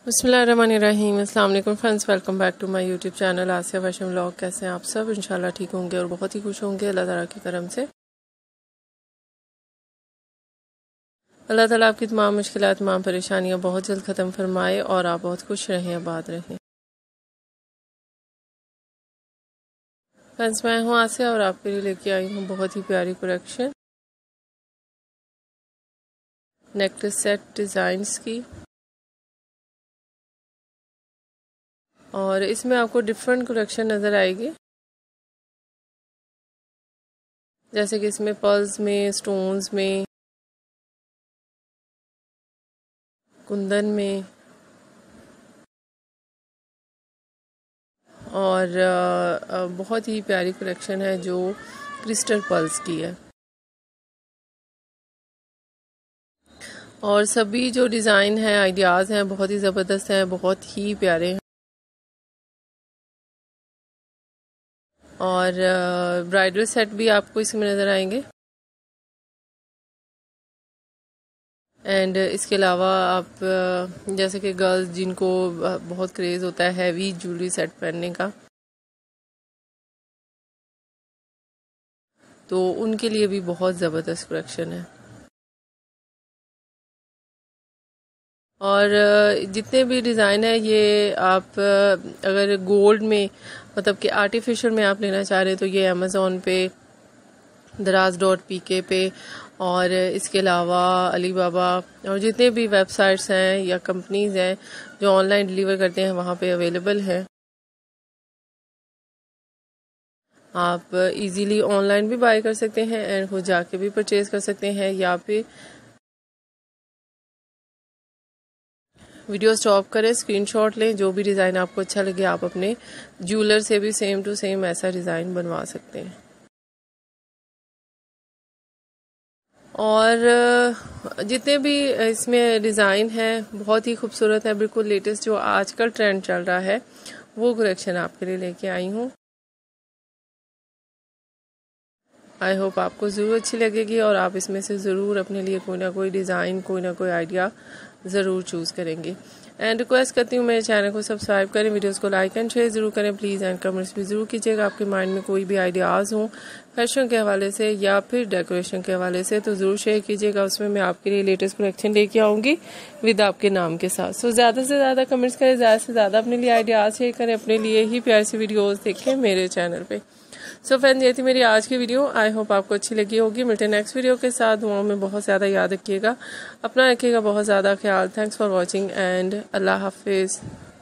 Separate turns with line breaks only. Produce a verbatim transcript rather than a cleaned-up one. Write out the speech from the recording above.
बिस्मिल्लाहिर्रहमानिर्रहीम। अस्सलाम वालेकुम friends, welcome back to my YouTube channel Aasiya fashion vlog. कैसे हैं आप सब? इंशाल्लाह ठीक होंगे और बहुत ही खुश होंगे अल्लाह ताला की करम से। अल्लाह ताला आपकी तमाम मुश्किलात, तमाम परेशानियां बहुत जल्द ख़त्म फरमाए और आप बहुत खुश रहें, आबाद रहें। फ्रेंड्स, मैं हूँ आसिया और आपके लिए लेके आई हूँ बहुत ही प्यारी कलेक्शन नेकलेस सेट डिज़ाइंस की। और इसमें आपको डिफरेंट कलेक्शन नज़र आएगी, जैसे कि इसमें पर्ल्स में, स्टोन्स में, कुंदन में और बहुत ही प्यारी कलेक्शन है जो क्रिस्टल पर्ल्स की है। और सभी जो डिज़ाइन है, आइडियाज़ हैं, बहुत ही ज़बरदस्त हैं, बहुत ही प्यारे हैं। और ब्राइडल सेट भी आपको इसमें नज़र आएंगे। एंड इसके अलावा आप जैसे कि गर्ल्स जिनको बहुत क्रेज़ होता है हैवी ज्वेलरी सेट पहनने का, तो उनके लिए भी बहुत ज़बरदस्त कलेक्शन है। और जितने भी डिज़ाइन है ये आप अगर गोल्ड में मतलब कि आर्टिफिशियल में आप लेना चाह रहे हैं तो ये अमेज़ॉन पे, दराज डॉट पी के पे और इसके अलावा अलीबाबा और जितने भी वेबसाइट्स हैं या कंपनीज हैं जो ऑनलाइन डिलीवर करते हैं वहाँ पे अवेलेबल है। आप इजीली ऑनलाइन भी बाय कर सकते हैं एंड वो जाके भी परचेज कर सकते हैं, या फिर वीडियो स्टॉप करें, स्क्रीनशॉट लें, जो भी डिज़ाइन आपको अच्छा लगे आप अपने ज्वेलर से भी सेम टू सेम ऐसा डिज़ाइन बनवा सकते हैं। और जितने भी इसमें डिज़ाइन है बहुत ही खूबसूरत है, बिल्कुल लेटेस्ट जो आजकल ट्रेंड चल रहा है वो कलेक्शन आपके लिए लेके आई हूँ। आई होप आपको ज़रूर अच्छी लगेगी और आप इसमें से ज़रूर अपने लिए कोई ना कोई डिज़ाइन, कोई ना कोई आइडिया ज़रूर चूज़ करेंगे। एंड रिक्वेस्ट करती हूँ मेरे चैनल को सब्सक्राइब करें, वीडियोस को लाइक एंड शेयर ज़रूर करें प्लीज़, एंड कमेंट्स भी ज़रूर कीजिएगा। आपके माइंड में कोई भी आइडियाज़ हों फैशन के हवाले से या फिर डेकोरेशन के हवाले से तो ज़रूर शेयर कीजिएगा। उसमें मैं आपके लिए लेटेस्ट कलेक्शन लेके आऊँगी विद आपके नाम के साथ। सो ज़्यादा से ज़्यादा कमेंट्स करें, ज़्यादा से ज़्यादा अपने लिए आइडियाज़ शेयर करें, अपने लिए ही प्यारी सी वीडियोज़ देखें मेरे चैनल पर। सो फ्रेंड्स, ये थी मेरी आज की वीडियो। आई होप आपको अच्छी लगी होगी। मिलते हैं नेक्स्ट वीडियो के साथ। दुआओं में बहुत ज़्यादा याद रखिएगा, अपना रखिएगा बहुत ज़्यादा ख्याल। थैंक्स फॉर वॉचिंग एंड अल्लाह हाफिज़।